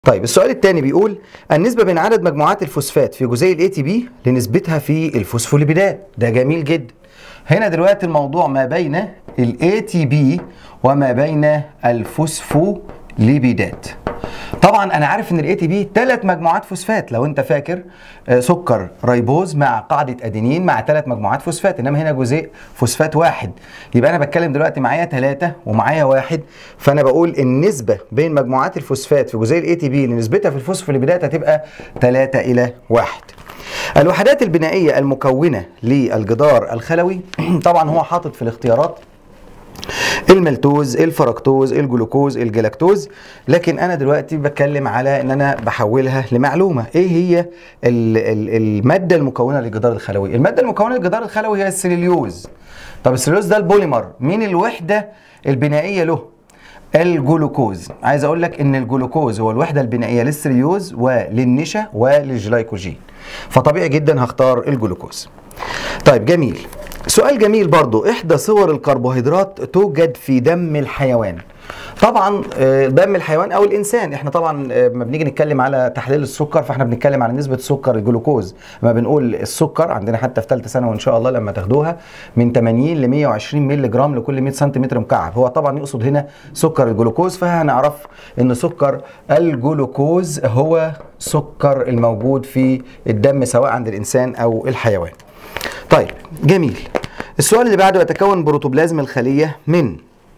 طيب السؤال الثاني بيقول النسبة بين عدد مجموعات الفوسفات في جزيء الاي تي بي لنسبتها في الفوسفوليبيدات. ده جميل جدا. هنا دلوقتي الموضوع ما بين الاي تي بي وما بين الفوسفوليبيدات. طبعا انا عارف ان الاي تي بي 3 مجموعات فوسفات، لو انت فاكر سكر ريبوز مع قاعده ادينين مع 3 مجموعات فوسفات، انما هنا جزيء فوسفات واحد. يبقى انا بتكلم دلوقتي معايا 3 ومعايا 1، فانا بقول النسبه بين مجموعات الفوسفات في جزيء الاي تي بي لنسبتها في الفوسفوليبيدات هتبقى 3:1. الوحدات البنائيه المكونه للجدار الخلوي طبعا هو حاطط في الاختيارات المالتوز، الفركتوز، الجلوكوز، الجلاكتوز، لكن انا دلوقتي بتكلم على ان انا بحولها لمعلومه. ايه هي الماده المكونه للجدار الخلوي؟ الماده المكونه للجدار الخلوي هي السليليوز. طب السليليوز ده البوليمر، مين الوحده البنائيه له؟ الجلوكوز. عايز اقول لك ان الجلوكوز هو الوحده البنائيه للسليليوز وللنشا وللجلايكوجين، فطبيعي جدا هختار الجلوكوز. طيب جميل. سؤال جميل برضو، احدى صور الكربوهيدرات توجد في دم الحيوان. طبعا دم الحيوان او الانسان، احنا طبعا لما بنيجي نتكلم على تحليل السكر فاحنا بنتكلم على نسبه سكر الجلوكوز. لما بنقول السكر عندنا حتى في ثالثه ثانوي وان شاء الله لما تاخدوها من 80 ل 120 مللي جرام لكل 100 سنتيمتر مكعب، هو طبعا يقصد هنا سكر الجلوكوز، فهنعرف ان سكر الجلوكوز هو سكر الموجود في الدم سواء عند الانسان او الحيوان. طيب جميل. السؤال اللي بعده، يتكون بروتوبلازم الخلية من؟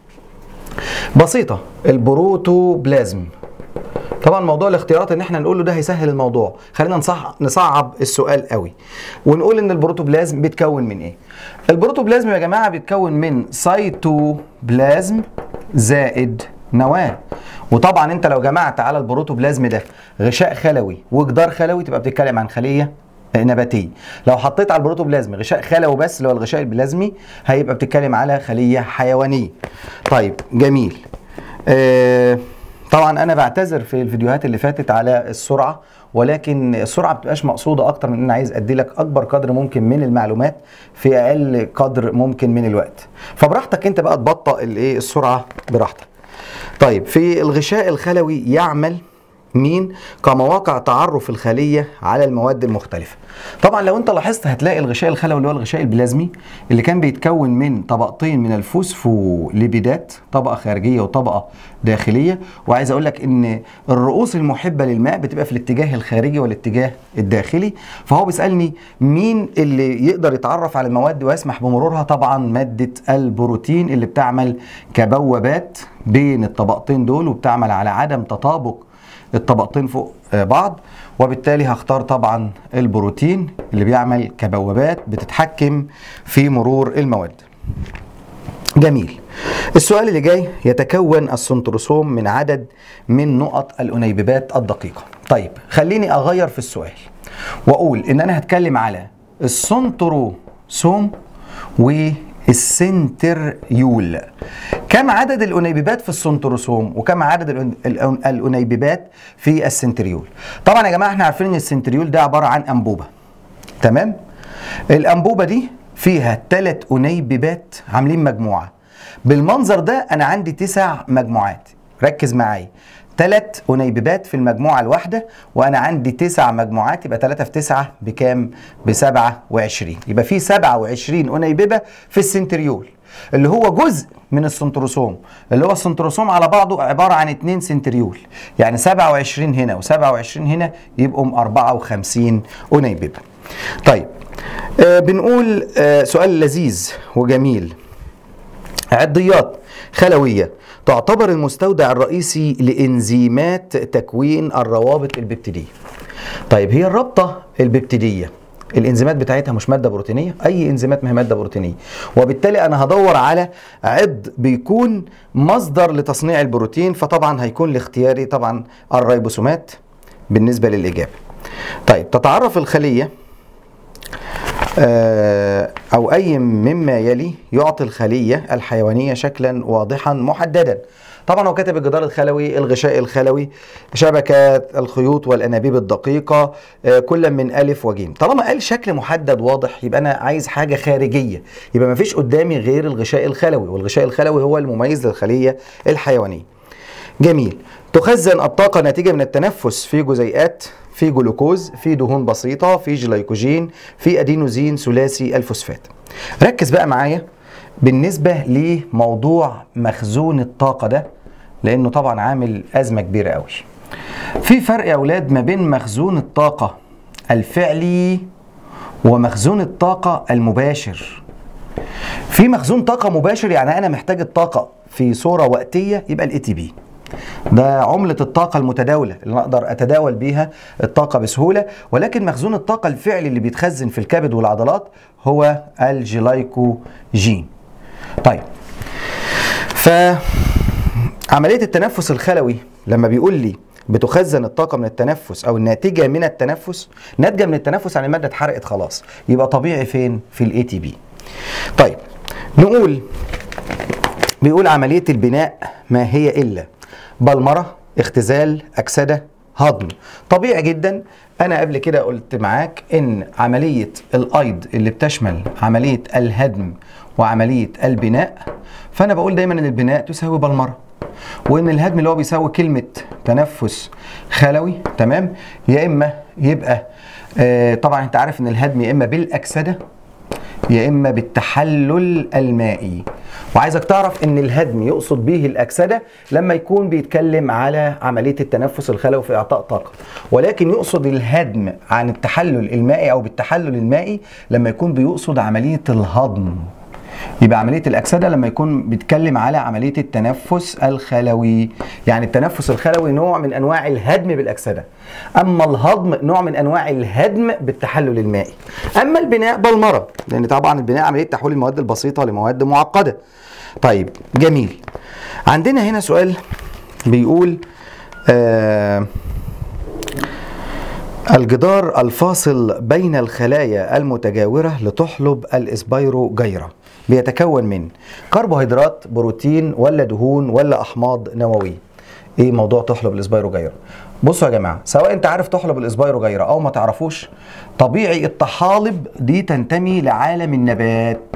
بسيطة، البروتوبلازم. طبعا موضوع الاختيارات ان احنا نقول له ده هيسهل الموضوع، خلينا نصعب السؤال قوي ونقول ان البروتوبلازم بيتكون من ايه؟ البروتوبلازم يا جماعة بيتكون من سيتوبلازم زائد نواة. وطبعا انت لو جمعت على البروتوبلازم ده غشاء خلوي وجدار خلوي تبقى بتتكلم عن خلية نباتية. لو حطيت على البروتوبلازم غشاء خلوي بس اللي هو الغشاء البلازمي هيبقى بتتكلم على خلية حيوانية. طيب جميل. طبعا انا بعتذر في الفيديوهات اللي فاتت على السرعة، ولكن السرعة بتبقاش مقصودة اكتر من ان انا عايز ادي لك اكبر قدر ممكن من المعلومات في اقل قدر ممكن من الوقت، فبراحتك انت بقى تبطئ السرعة براحتك. طيب في الغشاء الخلوي يعمل مين كمواقع تعرف الخلية على المواد المختلفة؟ طبعا لو انت لاحظت هتلاقي الغشاء الخلوي اللي هو الغشاء البلازمي اللي كان بيتكون من طبقتين من الفوسفوليبيدات، طبقة خارجية وطبقة داخلية، وعايز اقول لك ان الرؤوس المحبة للماء بتبقى في الاتجاه الخارجي والاتجاه الداخلي، فهو بيسألني مين اللي يقدر يتعرف على المواد ويسمح بمرورها؟ طبعا مادة البروتين اللي بتعمل كبوابات بين الطبقتين دول وبتعمل على عدم تطابق الطبقتين فوق بعض، وبالتالي هختار طبعا البروتين اللي بيعمل كبوابات بتتحكم في مرور المواد. جميل. السؤال اللي جاي، يتكون السنتروسوم من عدد من نقط الأنيبيبات الدقيقة. طيب خليني أغير في السؤال وأقول إن أنا هتكلم على السنتروسوم والسنتريول. كم عدد الأنيبيبات في السنتروسوم وكم عدد الأنيبيبات في السنتريول؟ طبعا يا جماعة احنا عارفين ان السنتريول ده عبارة عن أنبوبة، تمام؟ الأنبوبة دي فيها 3 أنيبيبات عاملين مجموعة. بالمنظر ده أنا عندي 9 مجموعات، ركز معايا، 3 أنيبيبات في المجموعة الواحدة وأنا عندي 9 مجموعات، يبقى 3 في 9 بكام؟ ب27. يبقى في 27 أنيببة في السنتريول اللي هو جزء من السنتروسوم، اللي هو السنتروسوم على بعضه عبارة عن 2 سنتريول، يعني 27 هنا و27 هنا يبقوا 54 أنيببة. طيب بنقول سؤال لذيذ وجميل، عضيات خلوية تعتبر المستودع الرئيسي لإنزيمات تكوين الروابط البيبتيدية. طيب هي الرابطة البيبتيدية الإنزيمات بتاعتها مش مادة بروتينية؟ أي إنزيمات ما هي مادة بروتينية، وبالتالي أنا هدور على عض بيكون مصدر لتصنيع البروتين، فطبعا هيكون لاختياري طبعا الريبوسومات بالنسبة للإجابة. طيب تتعرف الخلية أو أي مما يلي يعطي الخلية الحيوانية شكلا واضحا محددا. طبعا هو كاتب الجدار الخلوي، الغشاء الخلوي، شبكة الخيوط والأنابيب الدقيقة، كل من ألف وجيم. طالما قال شكل محدد واضح يبقى أنا عايز حاجة خارجية، يبقى مفيش قدامي غير الغشاء الخلوي، والغشاء الخلوي هو المميز للخلية الحيوانية. جميل. تخزن الطاقة ناتجة من التنفس في جزيئات، في جلوكوز، في دهون بسيطة، في جلايكوجين، في أدينوزين ثلاثي الفوسفات. ركز بقى معايا بالنسبة لموضوع مخزون الطاقة ده، لأنه طبعا عامل أزمة كبيرة قوي. في فرق يا أولاد ما بين مخزون الطاقة الفعلي ومخزون الطاقة المباشر. في مخزون طاقة مباشر، يعني أنا محتاج الطاقة في صورة وقتية، يبقى ال ATP ده عملة الطاقة المتداولة اللي أقدر أتداول بيها الطاقة بسهولة. ولكن مخزون الطاقة الفعلي اللي بيتخزن في الكبد والعضلات هو الجلايكوجين. طيب، فعملية التنفس الخلوي لما بيقول لي بتخزن الطاقة من التنفس أو الناتجة من التنفس، ناتجة من التنفس عن المادة اتحرقت خلاص، يبقى طبيعي فين؟ في ال ATP. طيب، بيقول عملية البناء ما هي إلا بلمرة، اختزال، أكسدة، هضم. طبيعي جدا. أنا قبل كده قلت معاك إن عملية الأيض اللي بتشمل عملية الهدم وعملية البناء، فأنا بقول دايما إن البناء تساوي بلمرة، وإن الهدم اللي هو بيساوي كلمة تنفس خلوي، تمام؟ يا إما يبقى طبعا أنت عارف إن الهدم يا إما بالأكسدة يا إما بالتحلل المائي. وعايزك تعرف ان الهدم يقصد به الأكسدة لما يكون بيتكلم على عملية التنفس الخلوي في إعطاء طاقة، ولكن يقصد الهدم عن التحلل المائي أو بالتحلل المائي لما يكون بيقصد عملية الهضم. يبقى عملية الأكسدة لما يكون بيتكلم على عملية التنفس الخلوي، يعني التنفس الخلوي نوع من أنواع الهدم بالأكسدة، أما الهضم نوع من أنواع الهدم بالتحلل المائي. أما البناء بلمرة، لأن طبعا البناء عملية تحويل المواد البسيطة لمواد معقدة. طيب جميل. عندنا هنا سؤال بيقول الجدار الفاصل بين الخلايا المتجاورة لتحلب الإسبيروجيرة بيتكون من كربوهيدرات، بروتين، ولا دهون، ولا أحماض نووية؟ إيه موضوع تحلب الإسبيروجيرة؟ بصوا يا جماعة، سواء أنت عارف تحلب الإسبيروجيرة أو ما تعرفوش، طبيعي الطحالب دي تنتمي لعالم النبات،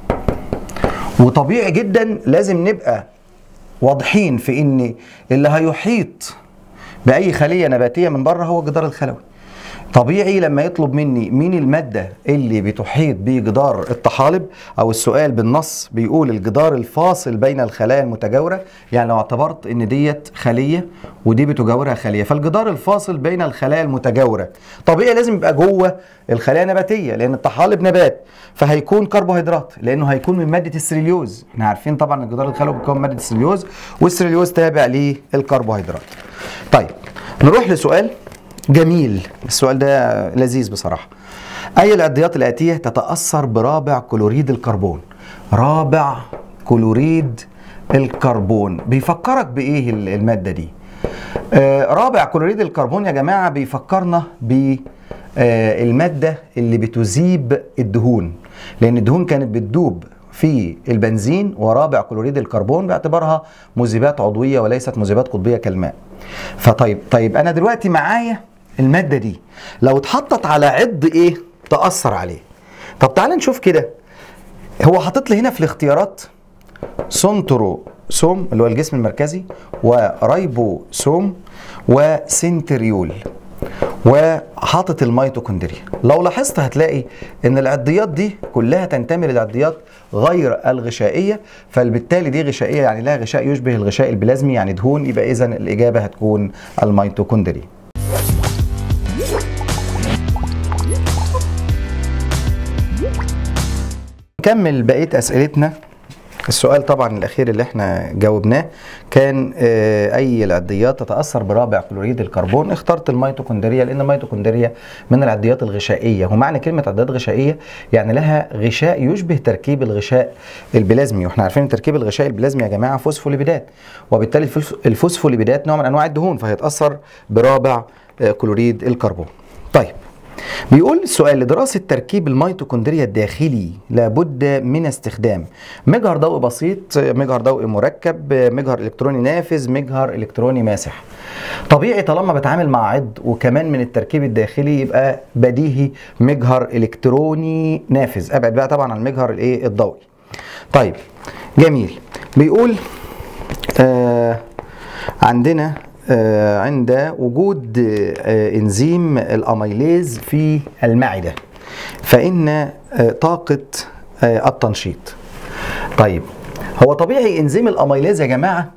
وطبيعي جدا لازم نبقى واضحين في ان اللي هيحيط باي خليه نباتيه من بره هو الجدار الخلوي. طبيعي لما يطلب مني مين الماده اللي بتحيط بجدار الطحالب، او السؤال بالنص بيقول الجدار الفاصل بين الخلايا المتجاوره، يعني لو اعتبرت ان ديت خليه ودي بتجاورها خليه، فالجدار الفاصل بين الخلايا المتجاوره طبيعي لازم يبقى جوه الخلايا النباتيه، لان الطحالب نبات، فهيكون كربوهيدرات لانه هيكون من ماده السليولوز. احنا عارفين طبعا الجدار الخلوي بيكون ماده السليولوز، والسليولوز تابع للكربوهيدرات. طيب نروح لسؤال جميل، السؤال ده لذيذ بصراحة. أي العضيات الآتية تتأثر برابع كلوريد الكربون؟ رابع كلوريد الكربون بيفكرك بإيه المادة دي؟ رابع كلوريد الكربون يا جماعة بيفكرنا بالمادة اللي بتذيب الدهون، لأن الدهون كانت بتدوب في البنزين، ورابع كلوريد الكربون باعتبارها مذيبات عضوية وليست مذيبات قطبية كالماء. طيب أنا دلوقتي معايا المادة دي لو اتحطت على عض ايه تأثر عليه؟ طب تعال نشوف كده. هو حاطط لي هنا في الاختيارات سنتروسوم اللي هو الجسم المركزي، وريبوسوم، وسنتريول، وحاطط الميتوكوندريا. لو لاحظت هتلاقي ان العضيات دي كلها تنتمي للعضيات غير الغشائيه، فبالتالي دي غشائيه يعني لها غشاء يشبه الغشاء البلازمي يعني دهون، يبقى اذا الاجابه هتكون الميتوكوندريا. نكمل بقيه اسئلتنا. السؤال طبعا الاخير اللي احنا جاوبناه كان اي العضيات تتاثر برابع كلوريد الكربون. اخترت الميتوكوندريا لان الميتوكوندريا من العضيات الغشائيه، ومعنى كلمه عضيات غشائيه يعني لها غشاء يشبه تركيب الغشاء البلازمي، واحنا عارفين تركيب الغشاء البلازمي يا جماعه فوسفوليبيدات، وبالتالي الفوسفوليبيدات نوع من انواع الدهون فهيتاثر برابع كلوريد الكربون. طيب بيقول السؤال لدراسة تركيب الميتوكوندريا الداخلي لابد من استخدام مجهر ضوئي بسيط، مجهر ضوئي مركب، مجهر إلكتروني نافذ، مجهر إلكتروني ماسح. طبيعي طالما بتعامل مع عض وكمان من التركيب الداخلي يبقى بديهي مجهر إلكتروني نافذ، أبعد بقى طبعا عن المجهر الضوئي. طيب جميل. بيقول عندنا عند وجود انزيم الاميليز في المعدة فإن طاقة التنشيط. طيب هو طبيعي انزيم الاميليز يا جماعة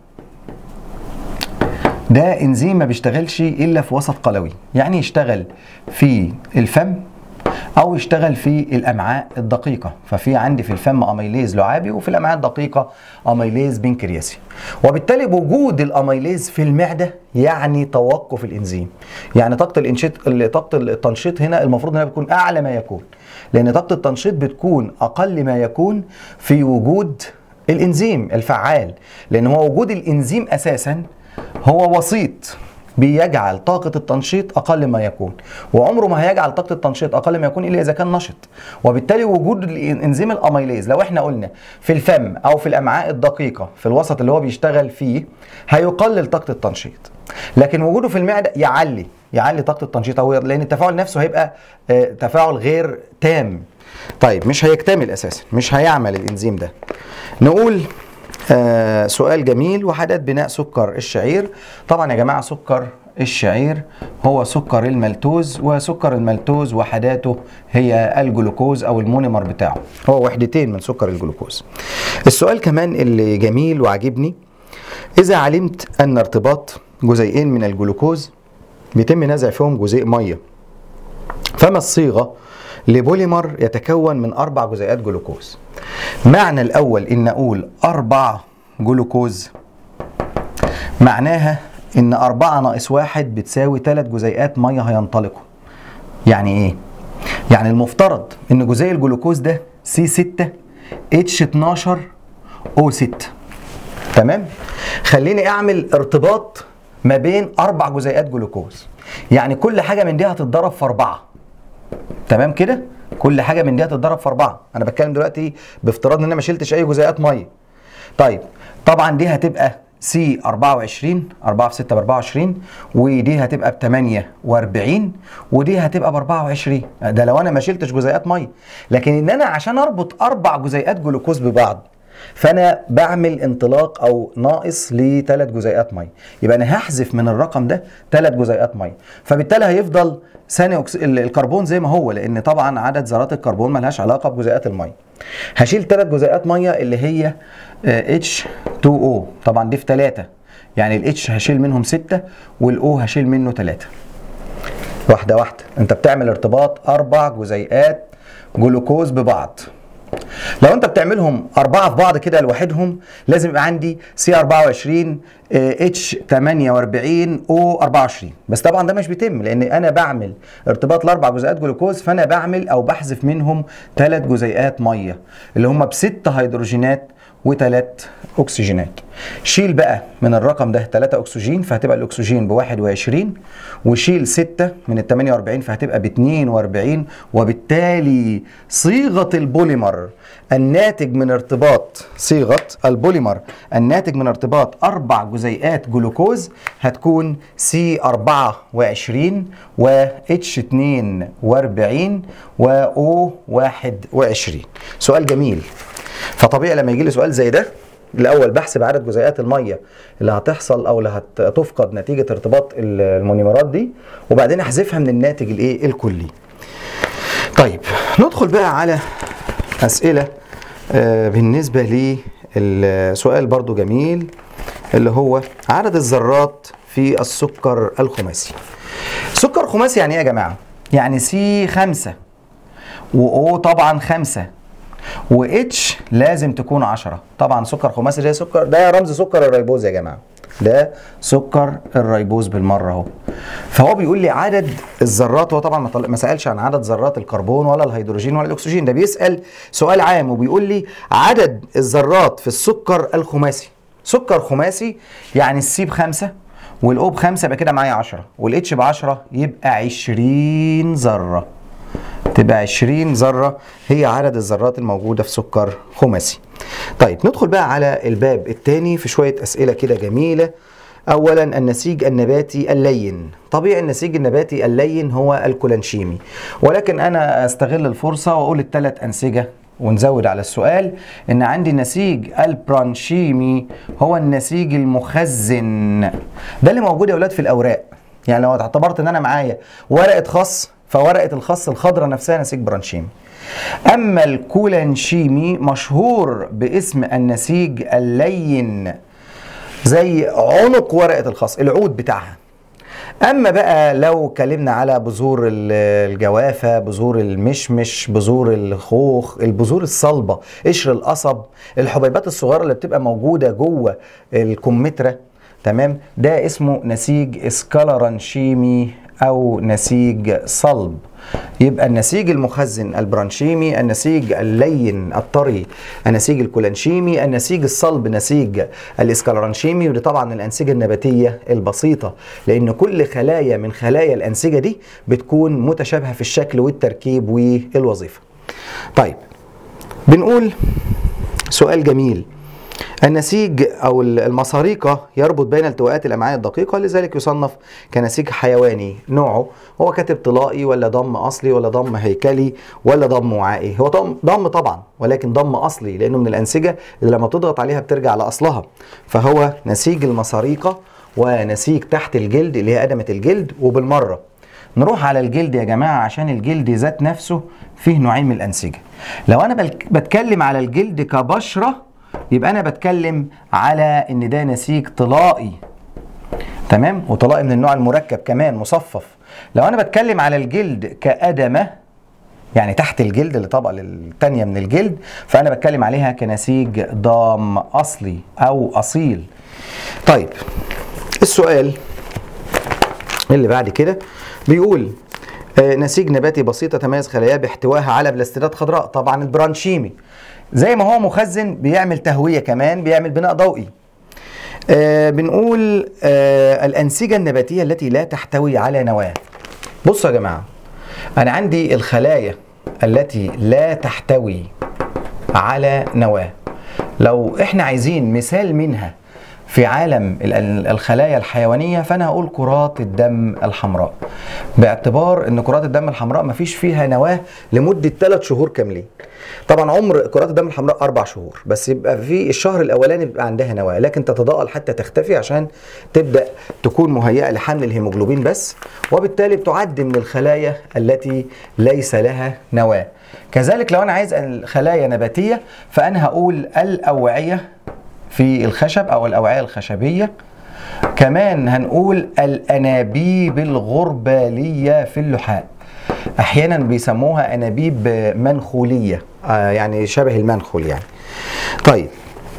ده انزيم ما بيشتغلش الا في وسط قلوي، يعني يشتغل في الفم او يشتغل في الامعاء الدقيقه، ففي عندي في الفم اميليز لعابي وفي الامعاء الدقيقه اميليز بنكرياسي. وبالتالي وجود الاميليز في المعده يعني توقف الانزيم، يعني طاقه التنشيط هنا المفروض انها بتكون اعلى ما يكون، لان طاقه التنشيط بتكون اقل ما يكون في وجود الانزيم الفعال، لان هو وجود الانزيم اساسا هو وسيط بيجعل طاقة التنشيط أقل ما يكون، وعمره ما هيجعل طاقة التنشيط أقل ما يكون إلا إذا كان نشط. وبالتالي وجود الإنزيم الأميليز لو إحنا قلنا في الفم أو في الأمعاء الدقيقة في الوسط اللي هو بيشتغل فيه هيقلل طاقة التنشيط، لكن وجوده في المعدة يعلي طاقة التنشيط، أو لأن التفاعل نفسه هيبقى تفاعل غير تام. طيب مش هيكتمل أساسا، مش هيعمل الإنزيم ده. نقول سؤال جميل، وحدات بناء سكر الشعير. طبعا يا جماعة سكر الشعير هو سكر المالتوز، وسكر المالتوز وحداته هي الجلوكوز أو المونيمر بتاعه، هو وحدتين من سكر الجلوكوز. السؤال كمان اللي جميل وعجبني، إذا علمت أن ارتباط جزيئين من الجلوكوز بيتم نزع فيهم جزيء مية، فما الصيغة لبوليمر يتكون من 4 جزيئات جلوكوز؟ معنى الأول إن أقول 4 جلوكوز معناها إن 4 ناقص 1 بتساوي 3 جزيئات مية هينطلقوا. يعني إيه؟ يعني المفترض إن جزيء الجلوكوز ده C6H12O6. تمام؟ خليني أعمل ارتباط ما بين 4 جزيئات جلوكوز، يعني كل حاجة من دي هتتضرب في 4. تمام كده؟ كل حاجه من دي هتتضرب في 4. انا بتكلم دلوقتي بافتراض ان انا ما شلتش اي جزيئات ميه. طيب طبعا دي هتبقى سي 24، 4 في 6 ب 24، ودي هتبقى ب 48، ودي هتبقى ب 24. ده لو انا ما شلتش جزيئات ميه. لكن ان انا عشان اربط 4 جزيئات جلوكوز ببعض فانا بعمل انطلاق او ناقص ل3 جزيئات ميه، يبقى انا هحذف من الرقم ده 3 جزيئات ميه، فبالتالي هيفضل ثاني الكربون زي ما هو، لان طبعا عدد ذرات الكربون ملهاش علاقه بجزيئات الميه. هشيل 3 جزيئات ميه اللي هي H2O، طبعا دي في 3، يعني الاتش هشيل منهم 6 والاو هشيل منه 3. واحده واحده، انت بتعمل ارتباط 4 جزيئات جلوكوز ببعض. لو انت بتعملهم 4 في بعض كده لوحدهم لازم يبقى عندي C24 H48 O24، بس طبعا ده مش بيتم لان انا بعمل ارتباط ل4 جزيئات جلوكوز، فانا بعمل او بحذف منهم 3 جزيئات ميه اللي هم ب6 هيدروجينات و3 اكسجينات. شيل بقى من الرقم ده 3 اكسجين فهتبقى الاكسجين ب 21، وشيل 6 من ال 48 فهتبقى ب 42، وبالتالي صيغه البوليمر الناتج من ارتباط الناتج من ارتباط 4 جزيئات جلوكوز هتكون C24 و H42 و O21. سؤال جميل. فطبيعي لما يجي لي سؤال زي ده الاول بحسب عدد جزيئات الميه اللي هتحصل او اللي هتفقد نتيجه ارتباط المونيمرات دي، وبعدين احذفها من الناتج الايه الكلي. طيب ندخل بقى على اسئله بالنسبه للسؤال برضو جميل اللي هو عدد الذرات في السكر الخماسي. سكر خماسي يعني ايه يا جماعه؟ يعني C5 و O طبعا 5 واتش لازم تكون 10. طبعا سكر خماسي ده سكر، ده رمز سكر الريبوز يا جماعه، ده سكر الريبوز بالمره اهو. فهو بيقول لي عدد الذرات، هو طبعا ما سالش عن عدد ذرات الكربون ولا الهيدروجين ولا الاكسجين، ده بيسال سؤال عام وبيقول لي عدد الذرات في السكر الخماسي. سكر خماسي يعني السي ب5 والاو ب5 يبقى كده معايا 10، والاتش ب10 يبقى 20 ذره. تبقى 20 ذرة هي عدد الذرات الموجودة في سكر خماسي. طيب ندخل بقى على الباب الثاني في شوية أسئلة كده جميلة. أولا النسيج النباتي اللين. طبيعي النسيج النباتي اللين هو الكولانشيمي، ولكن أنا أستغل الفرصة وأقول ال3 أنسجة ونزود على السؤال ان عندي نسيج البرانشيمي هو النسيج المخزن. ده اللي موجود يا اولاد في الاوراق. يعني لو اعتبرت ان انا معايا ورقه خس، فورقه الخس الخضراء نفسها نسيج برانشيمي. اما الكولانشيمي مشهور باسم النسيج اللين، زي عنق ورقه الخس، العود بتاعها. اما بقى لو اتكلمنا على بذور الجوافه، بذور المشمش، بذور الخوخ، البذور الصلبه، قشر القصب، الحبيبات الصغيره اللي بتبقى موجوده جوه الكمثرى، تمام، ده اسمه نسيج اسكالرانشيمي او نسيج صلب. يبقى النسيج المخزن البرانشيمي، النسيج اللين الطري النسيج الكولانشيمي، النسيج الصلب نسيج الاسكالرانشيمي. ودي طبعا الانسجه النباتيه البسيطه، لان كل خلايا من خلايا الانسجه دي بتكون متشابهه في الشكل والتركيب والوظيفه. طيب بنقول سؤال جميل. النسيج أو المصاريقة يربط بين التواءات الأمعاء الدقيقة، لذلك يصنف كنسيج حيواني. نوعه هو كاتب طلائي ولا ضم أصلي ولا ضم هيكلي ولا ضم وعائي؟ هو ضم طبعا، ولكن ضم أصلي لأنه من الأنسجة اللي لما تضغط عليها بترجع لأصلها. فهو نسيج المصاريقة ونسيج تحت الجلد اللي هي أدمة الجلد. وبالمرة نروح على الجلد يا جماعة، عشان الجلد ذات نفسه فيه نوعين من الأنسجة. لو أنا بتكلم على الجلد كبشرة يبقى أنا بتكلم على إن ده نسيج طلائي، تمام، وطلائي من النوع المركب كمان مصفف. لو أنا بتكلم على الجلد كأدمة، يعني تحت الجلد الطبقة الثانية من الجلد، فأنا بتكلم عليها كنسيج ضام أصلي أو أصيل. طيب السؤال اللي بعد كده بيقول نسيج نباتي بسيط تتميز خلاياه باحتوائها على بلاستيدات خضراء. طبعا البرانشيمي زي ما هو مخزن بيعمل تهوية كمان، بيعمل بناء ضوئي. بنقول الأنسجة النباتية التي لا تحتوي على نواة. بصوا يا جماعة، أنا عندي الخلايا التي لا تحتوي على نواة. لو احنا عايزين مثال منها في عالم الخلايا الحيوانية، فأنا هقول كرات الدم الحمراء، باعتبار أن كرات الدم الحمراء مفيش فيها نواة لمدة 3 شهور كاملين. طبعا عمر كرات الدم الحمراء 4 شهور، بس يبقى في الشهر الأولاني بيبقى عندها نواة، لكن تتضاءل حتى تختفي عشان تبدأ تكون مهيئة لحمل الهيموجلوبين بس، وبالتالي بتعد من الخلايا التي ليس لها نواة. كذلك لو أنا عايز الخلايا نباتية، فأنا هقول الأوعية في الخشب أو الأوعية الخشبية. كمان هنقول الأنابيب الغربالية في اللحاء، أحيانا بيسموها أنابيب منخولية، يعني شبه المنخول يعني. طيب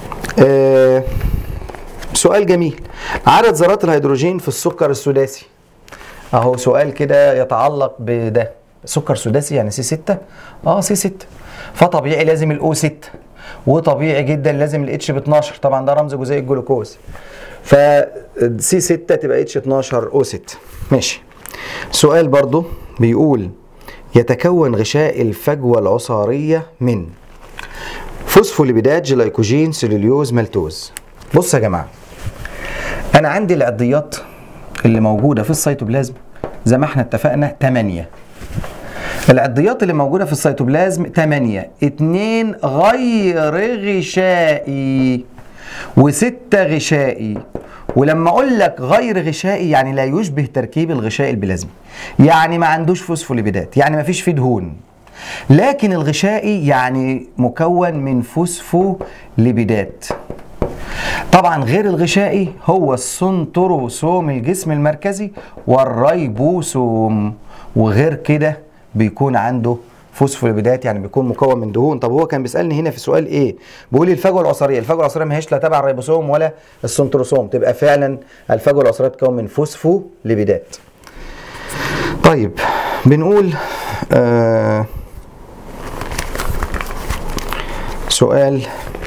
سؤال جميل. عدد ذرات الهيدروجين في السكر السداسي. أهو سؤال كده يتعلق بده. سكر سداسي يعني C6. C6، فطبيعي لازم الأو 6، وطبيعي جدا لازم الاتش ب 12، طبعا ده رمز جزيء الجلوكوز. ف C6 تبقى H12O6. ماشي. سؤال برضو بيقول يتكون غشاء الفجوة العصارية من فوسفوليبيدات، جلايكوجين، سلوليوز، مالتوز. بص يا جماعة، أنا عندي العضيات اللي موجودة في السيتوبلازم زي ما احنا اتفقنا 8. العضيات اللي موجودة في السيتوبلازم 8، 2 غير غشائي و6 غشائي. ولما اقول لك غير غشائي يعني لا يشبه تركيب الغشاء البلازمي، يعني ما عندوش فوسفوليبيدات، يعني ما فيش فيه دهون. لكن الغشائي يعني مكون من فوسفوليبيدات. طبعا غير الغشائي هو السنتروسوم الجسم المركزي والريبوسوم، وغير كده بيكون عنده فوسفوليبيدات، يعني بيكون مكون من دهون. طب هو كان بيسالني هنا في سؤال ايه؟ بيقول لي الفجوه العصاريه. الفجوه العصاريه ما هيش لا تبع الريبوسوم ولا السنتروسوم، تبقى فعلا الفجوه العصاريه تتكون من فوسفوليبيدات. طيب بنقول سؤال: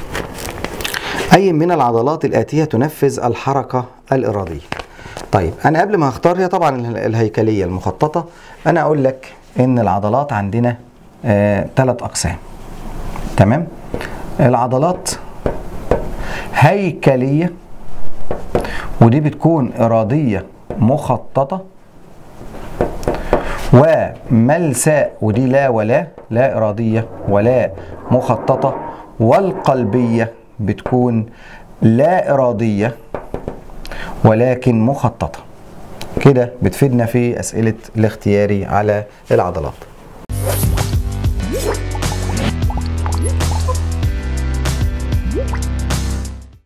اي من العضلات الاتيه تنفذ الحركه الاراديه؟ طيب انا قبل ما اختار، هي طبعا الهيكليه المخططه، انا اقول لك ان العضلات عندنا 3 اقسام. تمام؟ العضلات هيكليه، ودي بتكون اراديه مخططه، وملساء، ودي لا اراديه ولا مخططة، والقلبية بتكون لا إرادية ولكن مخططة. كده بتفيدنا في أسئلة الاختياري على العضلات.